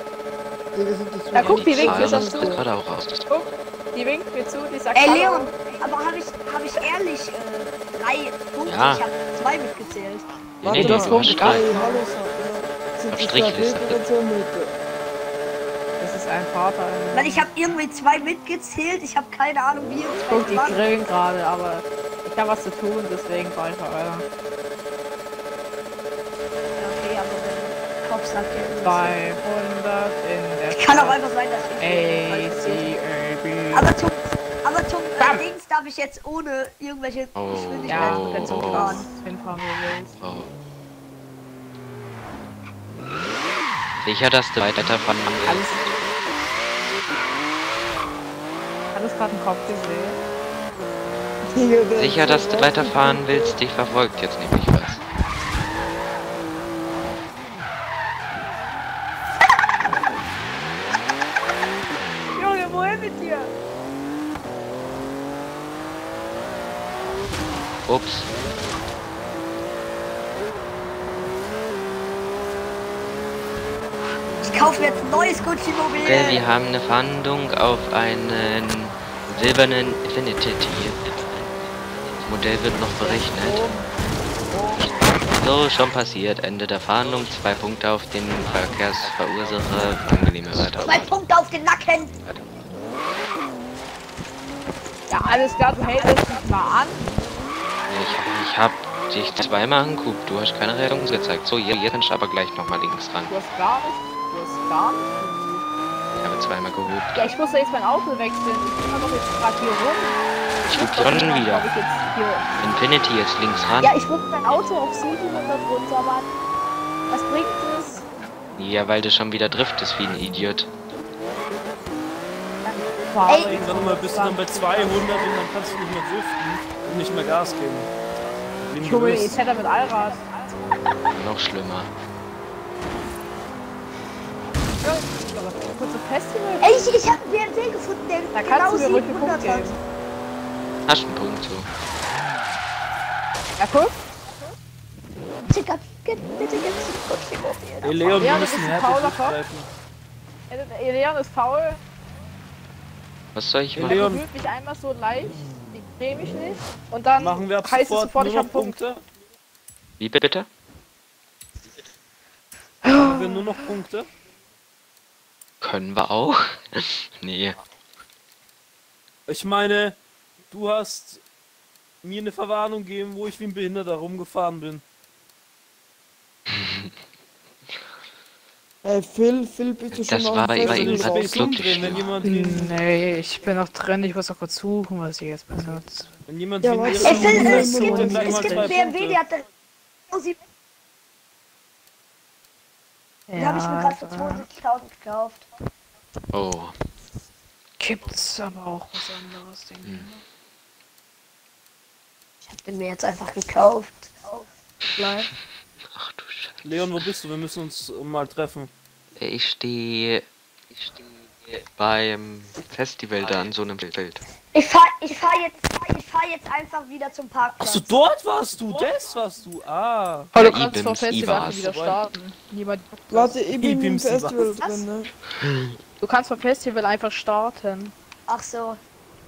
Digga, sind das Ja, guck, die winkt Fahrer mir schon ist zu. gerade auch raus. Guck, die winkt mir zu, die sagt Ey, Hallo. Leon, aber habe ich, hab ich ehrlich äh, drei Punkte? Ja. Ich habe zwei mitgezählt. Nee, Warte, du das hast kommt Strich. drei Hallos hat, ja. Sind Auf die Strichliste. Tapete oder zur Mitte? Das ist ein Vater. Weil ich habe irgendwie zwei mitgezählt. Ich habe keine Ahnung, wie ihr zwei Guck, die waren. grillen gerade, aber ich habe was zu tun, deswegen fahre ich weiter. Ja, okay, aber wenn Kopf sagt ja. zweihundert in der Kann auch einfach sein, dass ich. A, C, A, B. Aber zum, aber zum Bam. äh, Dings darf ich jetzt ohne irgendwelche Oh. Ja, Geschwindigkeiten du Oh. kannst so fahren. hinfahren, wie du willst. Oh. Sicher, dass du weiterfahren Alles. willst. Hat es gerade einen Kopf gesehen? Digga, der Sicher, ist dass so du weiterfahren willst. Dich verfolgt jetzt nämlich was. Junge, wohin mit dir? Ups. Ich kaufe mir jetzt ein neues Gucci-Mobil. Okay, wir haben eine Fahndung auf einen silbernen Infinity. Das Modell wird noch berechnet. So, schon passiert. Ende der Fahndung. Zwei Punkte auf den Verkehrsverursacher. Angenehme Zwei Weiterfahrt. Punkte auf den Nacken. Ja, alles klar, du hältst dich mal an. Ich, ich hab dich zweimal angeguckt. Du hast keine Reaktion gezeigt. So, hier, hier kannst du aber gleich nochmal links ran. Du hast gar nicht. Du hast gar nicht. Ich habe zweimal gehupt. Ja, ich muss ja jetzt mein Auto wechseln. Ich bin doch jetzt gerade hier rum. Ich hup schon Ob wieder. ich jetzt hier. Infinity jetzt links ran. Ja, ich rufe mein Auto auf siebenhundert runter, Mann. Was bringt es? Ja, weil du schon wieder driftest wie ein Idiot. fahre. Ey. Irgendwann mal bist du dann bei zweihundert und dann kannst du nicht mehr driften und nicht mehr Gas geben. Wie Ich du hole mir die willst. Zetter mit Allrad. Noch schlimmer. Kurze Festival. Ey, ich, ich habe einen B M W gefunden, der Da genau kannst du mir ruhig einen Punkt siebenhundert hat. geben. Hast einen Punkt so. Ja, guck. Bitte, gib- gib- bitte gib's ein Gucci-Mobil. Ey, Leon, Ja, wir das müssen ist ein härter fauler Kopf. durchgreifen. Äh, Leon ist faul. Was soll ich Ey, machen? Leon. Berührt mich einmal so leicht. Ich dreh mich nicht. Und dann Machen wir ab heißt es sofort sofort, nur ich noch hab einen Punkt. Punkte? Wie bitte? Machen wir nur noch Punkte? Können wir auch? Nee. Ich meine, du hast mir eine Verwarnung gegeben, wo ich wie ein Behinderter rumgefahren bin. Ey, Phil, Phil, bist du schon Das auf war dem aber Kannst du eben den Festival halt Space raus? wirklich umdrehen, wenn schlimm. jemand wie, Nee, ich bin noch drin. Ich muss auch kurz suchen, was ich jetzt benutze. wenn jemand Ja, wie ein was- Irrer Ey, Phil, Moment, es rumfährt, gibt, kriegt er Moment. gleich es mal gibt zwei einen B M W, Punkte. der hat oh, sie- Den habe ich mir gerade für zweiundsiebzigtausend gekauft. Oh. Gibt's aber auch was anderes, denke ich. Hm. Ich habe den mir jetzt einfach gekauft. Bleib. Ach du Scheiße. Leon, wo bist du? Wir müssen uns mal treffen. Ich stehe ich stehe beim Festival da an so einem Feld. Ich fahr, ich fahr jetzt, ich fahr jetzt einfach wieder zum Parkplatz. Achso, dort warst du, das warst du. Ah. Oh, du Ja, kannst Ibims, vor Festival Ibas. wieder starten. Niemand. Warte, ich bin im Ibims, die Festival was? drin, ne? Du kannst vor Festival einfach starten. Ach so.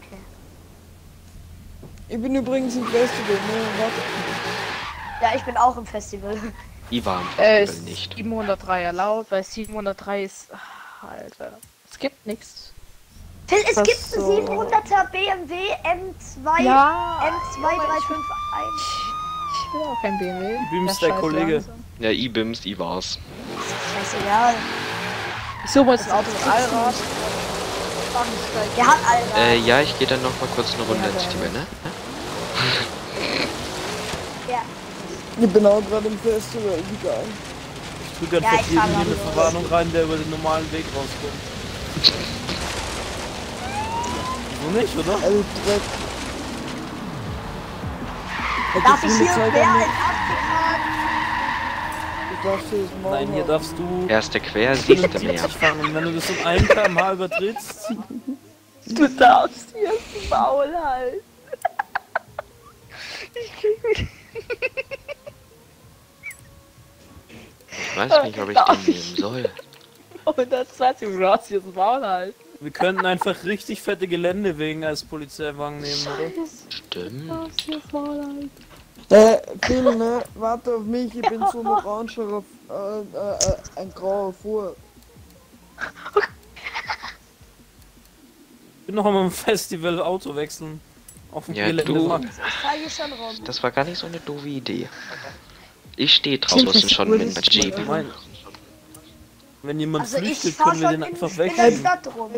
Ich bin übrigens im Festival, ne? Warte. Ja, ich bin auch im Festival. I war am Äh, Festival nicht. siebenhundertdrei erlaubt, weil siebenhundertdrei ist. Ach, Alter. Es gibt nichts. Phil, es Das gibt so. einen siebenhunderter B M W M zwei Ja. M zwei drei fünf eins. Ich will auch kein B M W. Ibims, Der der scheiß Kollege. langsam. Ja, I-Bims, I war's. Scheißegal. Ich suche jetzt ein Auto mit Allrad. Der hat Alter. Äh, ja, ich gehe dann noch mal kurz eine Runde ins Festival, ne? Ja. Ich bin auch gerade im Festival, wie geil. Ich tue Ja, einfach ich jedem fahr hier eine los. Verwarnung rein, der über den normalen Weg rauskommt. So nicht, oder? Also Dreck. Hat Darf jetzt ich nur hier Zeit mehr an als mir- achtzig fahren? Ich darf hier das Maul Nein, hier haben. darfst du Erste quer, siehst du mehr. vierzig fahren. Und wenn du das um ein Kilometer pro Stunde übertrittst, Du darfst hier das Maul halten. Ich krieg mich. Ich weiß nicht, ob ich den nehmen soll. hundertzwanzig, du darfst hier das Maul halten. Wir könnten einfach richtig fette Geländewegen als Polizeiwagen nehmen, oder? Stimmt. Äh, Phil, ne? Warte auf mich, ich bin so ein orangerer, äh, äh, ein grauer Fuhr. Ich bin noch einmal im Festival Auto wechseln. Auf dem Ja, Geländewagen. du. Ich zeige schon rum. Das war gar nicht so eine doofe Idee. Ich stehe draußen schon mit dem Jeep. Mein, wenn jemand Also ich flüchtet, fahr können wir schon den in, einfach in der wegnehmen. Stadt rum.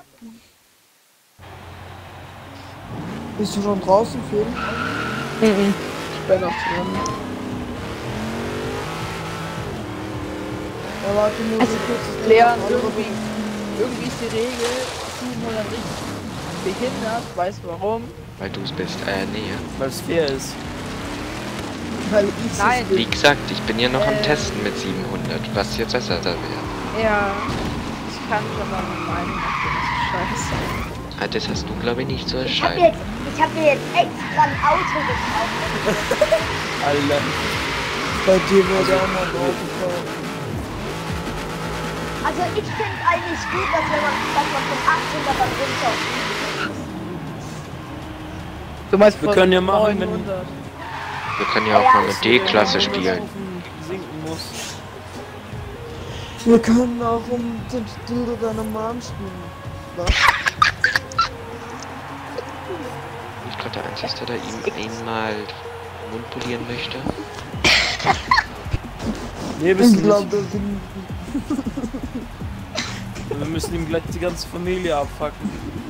Bist du schon draußen, Phil? Mhm. Ich bin noch drin. Ja, warte, nur Also, so kurz. Leon, irgendwie, irgendwie ist die Regel siebenhundert richtig behindert. Weißt du warum? Weil du es bist. Äh, nee. Weil es fair ist. Weil ich Nein. Wie gesagt, ich bin ja noch am Äh. Testen mit siebenhundert. Was jetzt besser da wäre. Ja. Ich kann schon mal mit meinem machen. Das ist scheiße. Ah, das hast du, glaube ich, nicht so Ich habe entscheiden. jetzt, ich hab mir jetzt extra ein Auto gekauft. Alter. bei dir würde auch mal Auto fahren. Also ich finde eigentlich gut, dass wenn man, dass man von achthundert dann runter. Du meinst Wir von können ja machen, wenn- neunhundert. Wir können ja auch mal mit D-Klasse spielen. Sinken muss. Wir können auch um den Dildo deiner Mom spielen. Was? Ich glaube, der Einzige, der ihm einmal den Mund polieren möchte. Nee, wir Ich müssen glaube, nicht. das sind Wir müssen ihm gleich die ganze Familie abfacken.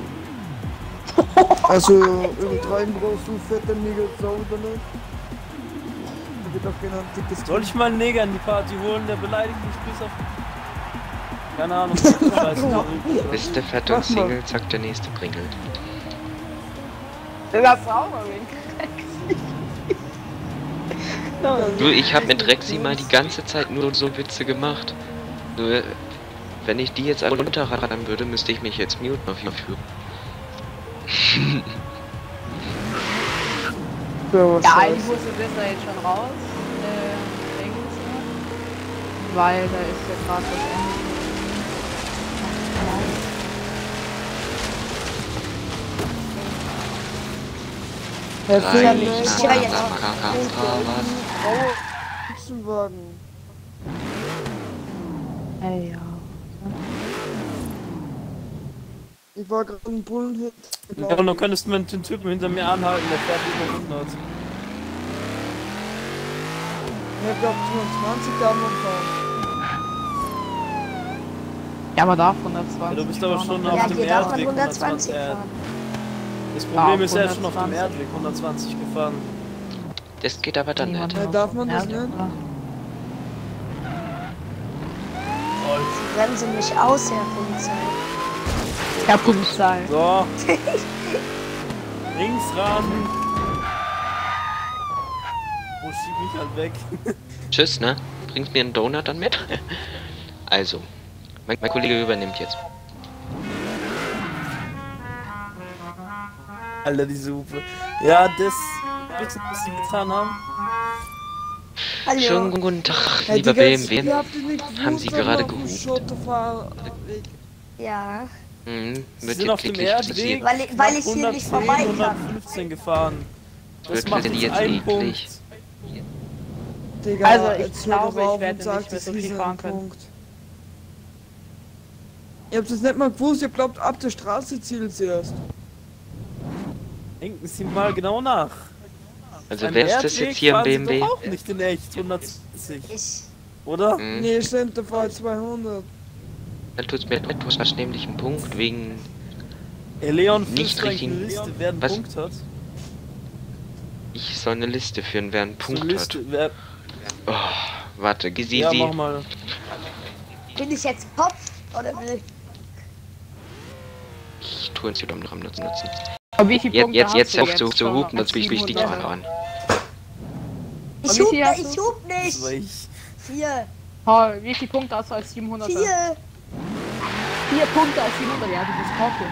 also übertreiben brauchst du fette Nigger Sau oder nicht? Da wird doch genannt dickes Soll ich mal einen Neger in die Party holen, der beleidigt mich bis auf... Keine Ahnung, was ich weiß. Bist du fett und Mach mal. Single, sagt der nächste Pringel. Das hast du auch mal wegen. Du, ich habe mit Rexy mal die ganze Zeit nur so Witze gemacht. Nur, wenn ich die jetzt alle runterrattern würde, müsste ich mich jetzt muten auf YouTube. Ja, eigentlich musste das da jetzt schon raus. Äh, Engels, weil da ist ja gerade das Ende. Herr Drei, Phil, Ja, ne? ich Ich höre hab jetzt na, auch. ka, ka, ka, was? graue Hüpfenwagen. Ey, ja. Ich war gerade im Bullenhit. Ja, und dann könntest du den Typen hinter mir anhalten, der fährt über hundert. Ich glaube hundertzwanzig darf man fahren. Ja, aber darf Ja, hundertzwanzig. du bist aber schon auf Ja, dem hier darf man Erdweg hundertzwanzig hundertzwanzig. fahren. Das Problem Ja, ist, er ist schon auf dem hundertzwanzig. Erdweg hundertzwanzig gefahren. Das geht aber dann nicht. Ja, darf man das nicht? Sie bremsen mich aus, Herr Polizei. Herr Polizei. So. Links ran. Oh, schieb mich halt weg. Tschüss, ne? Bringt mir einen Donut dann mit? Also, mein, mein Kollege übernimmt jetzt. Alter, die Suppe. Ja, das bisschen, was sie getan haben. Hallo. Schönen guten Tag, Hey, lieber die B ganzen- M W. ihr habt die nicht Haben Sie gewusst, gerade auf dem gehupt? Schotterfahrweg. Ja, Mhm, Sie wird sind dir auf dem glücklich Erdweg, passieren. Weil ich- weil ich hier knapp nicht hundertzehn, vorbei kann. hundertfünfzehn gefahren. Das Wird macht für die uns jetzt einen eklig. Punkt. Digga, Also, ich jetzt hör glaube, doch auf ich werde und sag, nicht mehr das so viel ist ein fahren können. Punkt. Ihr habt es nicht mal gewusst, ihr glaubt, ab der Straße zielt sie erst. Denken Sie mal genau nach. Also Beim wer ist das Erdweg jetzt hier im fahren B Sie M W? doch auch nicht in echt hundertzwanzig, ich. oder? Mhm. Nee, stimmt, der fährt zweihundert. Dann tut's mir leid, du hast nämlich einen Punkt wegen... Ey, Leon Nicht führt eigentlich richtig- eine Liste, wer einen Was? Punkt hat. Ich soll eine Liste führen, wer einen So eine Punkt hat. Liste, wer... Oh, warte, Gisi, Ja, sie. mach mal. Bin ich jetzt Pop oder will? Ich tue uns wieder um Raum nutzen. nutzen. Aber wie viele Jetzt, Punkte jetzt, hast jetzt du auf zu, zu schon? hupen, sonst will ich dich siebenhundert? dran. Ich wie hub, viel hast ich du? hub Das nicht. war ich. Vier. Oh, wie viele Punkte hast du als siebenhunderter? Vier. Vier Punkte als siebenhundert, ja, du bist Kopf.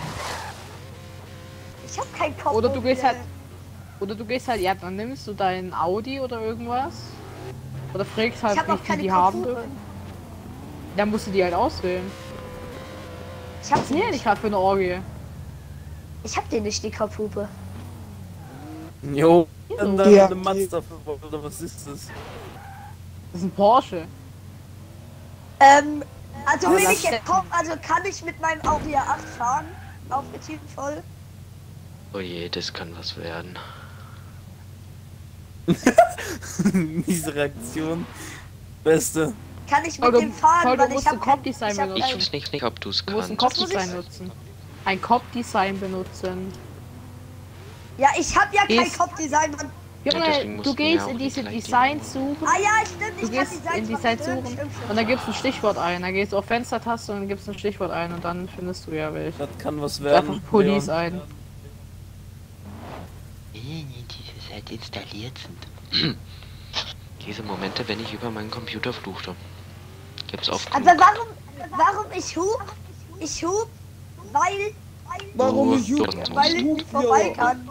Ich hab keinen Kopf. Oder du gehst halt, oder du gehst halt, ja, dann nimmst du dein Audi oder irgendwas. Oder fragst halt, Ich hab wie auch viel keine die haben Kopfhörer. dürfen. Dann musst du die halt auswählen. Ich hab Was sie ist denn nicht. gerade für eine Orgie? Ich hab den nicht, die Kapupe. Jo, dann dann Ja. eine Mazda für, oder was ist das? Das ist ein Porsche. Ähm, also Aber will das ich jetzt stecken. kommen, also kann ich mit meinem Audi A acht fahren? Aufgetrieben voll. Oh je, das kann was werden. Diese Reaktion. Beste. Kann ich mit Aber du- dem fahren, Paul, du weil ich musst hab ein kein- Kopfdesign ich hab benutzen. Ich kein- weiß nicht, nicht ob du es Du musst ein kannst. Kopfdesign nutzen. Ein Kopfdesign benutzen. Ja, ich hab ja kein Ist- Kopfdesign. Mann. deswegen Junge, mussten du wir gehst auch in nicht diese gleich die- Designs suchen. Ah ja, stimmt, Du ich kann gehst Designs in machen, Design stimmt, suchen stimmt, stimmt. und dann gibst du ein Stichwort ein. Dann gehst du auf Fenstertaste und dann gibst du ein Stichwort ein und dann findest du ja welche. Das kann was Einfach werden. Police Leon. ein. Die halt installiert sind. Diese Momente, wenn ich über meinen Computer fluchte. Gibt's oft. Aber warum, warum ich hub? Ich hub, weil, Warum Oh, ich so. Jugend? weil ich nicht vorbei kann.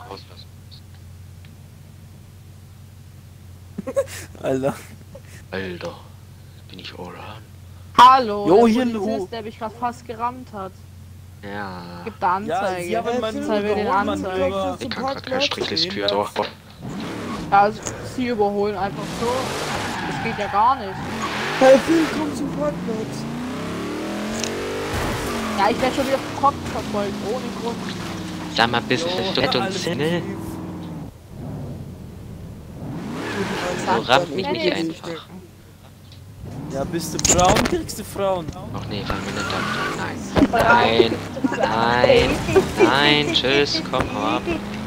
Alter. Alter, bin ich all Hallo, Jo, der hier Polizist, Lu. der mich gerade fast gerammt hat. Ja. Gibt da Ja, Anzeige. sie haben Äh, meinen Phil, Zeig mir den Überholmanöver. Ich kann gerade kein Strickles für doch. Ja, also, sie überholen einfach so. Das geht ja gar nicht. Hey Phil, komm zum Parkplatz. Ja, ich werde schon wieder vom Kopf verfolgt, ohne Grund. Sag mal, bist Jo, du Fett und alles Sinne? tief. So rammt mich Nee, nicht nee, einfach. Ja, bist du Frauen, kriegst du Frauen. Ach nee, fang mir nicht an. Nein. Nein. Nein. Tschüss, komm, hau ab.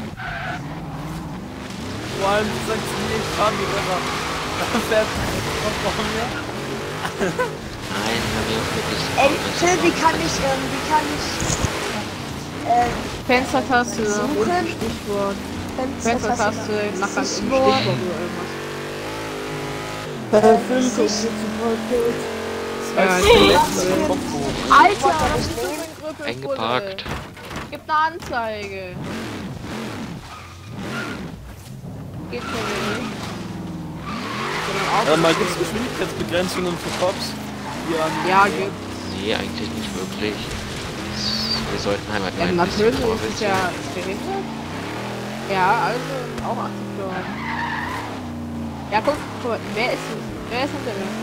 Vor allem, du sagst mir, ich fahr mir besser. Da fährt Frau vor mir. Nein, hör mir auf mit diesem Ey, Pommes. Phil, wie kann ich, ähm, wie kann ich, ähm, Fenstertaste, Suchen. und Stichwort. Fenstertaste, nach einem Stichwort oder irgendwas. Hey Phil, komm jetzt zum Parkplatz. Ja, Als ich- Skelett mit dem Kopf hoch. Alter, was ist das für ein Grüppelbulle? Eingeparkt. Gibt eine Anzeige. Geht schon wieder nicht. Ja, mal gibt's Geschwindigkeitsbegrenzungen für Cops. Hier an. Ja, gibt. Nee, eigentlich nicht wirklich. Wir sollten halt mal Ja, ein bisschen natürlich ist Vorbild es sein. ja behindert. Ja, also auch akzeptieren. Ja, guck, guck mal, wer ist es? Wer ist hinter mir?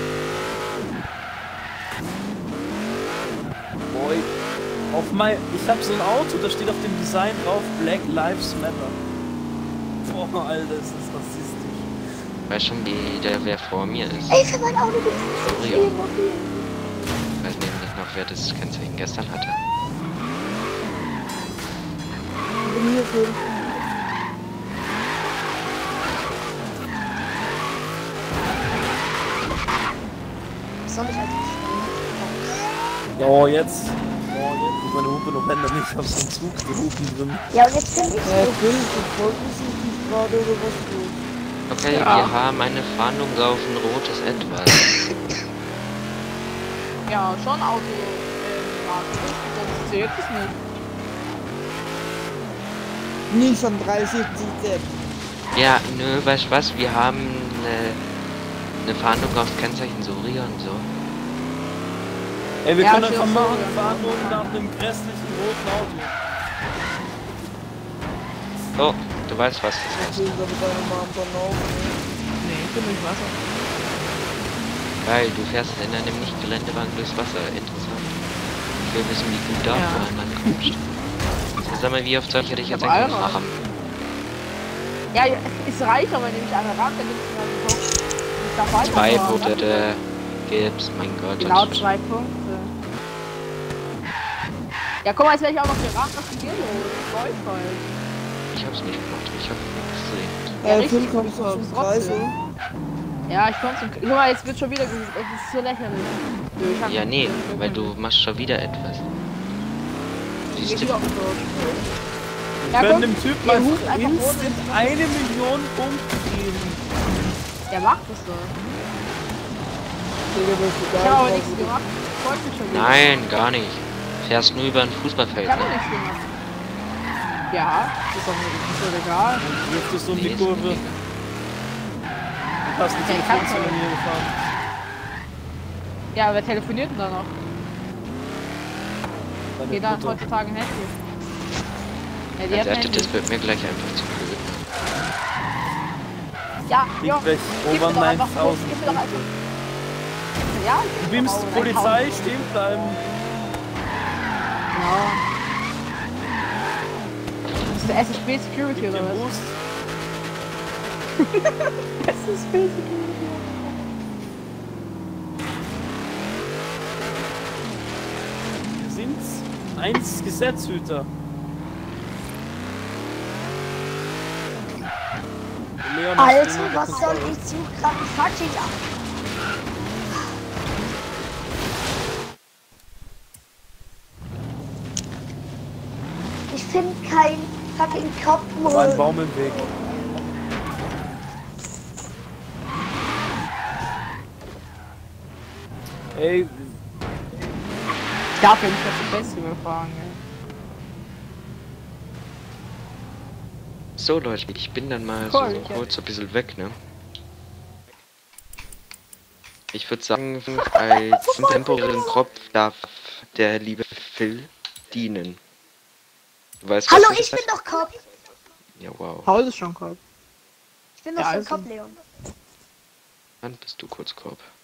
Boy. Auf mein. Ich hab so ein Auto, da steht auf dem Design drauf Black Lives Matter. Boah, Alter, ist das rassistisch. Ich weiß schon, wie der wer vor mir ist. ey, für mein Auto gibt's Sorry, viel ich Mobil. weiß nämlich noch, wer das Kennzeichen gestern hatte. Ich bin hier Phil. Soll ich eigentlich Oh, jetzt. Oh, jetzt ist meine Hupe noch Hände nicht. Ich hab so einen Zug, die Hupen drin. Ja, und jetzt bin ich Hey so. Phil, verfolgt mich nicht gerade oder was los? Okay, Ja. wir haben eine Fahndung auf ein rotes Etwas. Ja, schon Auto. Ähm, Marke. Sonst zählt es nicht. Nissan drei siebzig Z. Ja, nö, weißt du was? Wir haben eine, eine Fahndung aufs Kennzeichen Soria und so. Ey, wir Ja, können steht einfach auf machen, Soria. Fahndung nach einem grässlichen roten Auto. Oh, du weißt, was das heißt. Phil, da mit deiner Mom dann auch. Nee, ich bin nicht Wasser. Geil, du fährst in einem Nicht-Geländewagen durchs Wasser. Interessant. Ich will wissen, wie gut da Ja. voneinander kommst. Also, sag mal, wie oft soll ich dich jetzt Ich hab eigentlich Allrad. machen? Ja, es reicht aber nämlich eine Rad, dann gibt es einen Punkt. Ich darf weiterfahren, Zwei ne? Punkte gibt's, mein Gott. Genau, und- zwei Punkte. Ja, guck mal, jetzt werde ich auch noch geraten, was ist hier los? Das läuft voll. Ich hab's nicht gemacht, ich hab nichts gesehen. Ja, Hey richtig Phil, kommst du gut, zum trotzdem. Kreisel? Ja, ich komm zum... Guck mal, jetzt wird schon wieder gesucht. Das ist so lächerlich. Nö, ich hab Ja, nee, ich weil hab- du machst schon wieder etwas. Ich Siehst geh du, auf den Coach. Ich Ja, werde guck, dem Typen ihr einfach ruft einfach instant eine Million Punkte geben. Der macht das so. Digga, das ist Ich egal. hab aber was nichts du- gemacht. Ich wollte mich schon wieder. nein, gar nicht. Fährst nur über ein Ich Fußballfeld, hab ne? doch nichts gemacht. Ja, ist doch, ist doch egal. Und wirft es um Nee, die ist mir Kurve. egal. Du hast eine Hey, kannst Telefonzelle du- mir gefahren. Ja, wer telefoniert denn da noch? Deine Jeder hat Mutter. heutzutage ein Handy. Ja, die Als hat ein erstes, Handy. das wird mir gleich einfach zu blöd. Ja, Flieg ja. weg. Gib mir Over doch einfach Gib neuntausend. mir doch einfach. Ja, gib Du mir doch beamst auch Polizei, neuntausend. stehen bleiben. Ja. Das ist der S S B Security Gib oder dir was? Boost. S S B Security. Wir sind eins Gesetzhüter. Leon, hast du Alter, immer was noch soll Kontrolle? ich zu gerade fucking ab? Ich finde kein fucking War ein Kopfmodus. Baum im Weg. Ey, Ich darf ja nicht auf die Beste überfahren, ey. So Leute, ich bin dann mal Cool, so ich- kurz ein bisschen weg, ne? Ich würde sagen, als temporären Kopf darf der liebe Phil dienen. Du weißt, Hallo, was ich das bin doch Kopf. Ja, wow. Paul ist schon cool. Ich bin doch Ja, schon also- Kopf, Leon. Dann bist du kurz Kopf.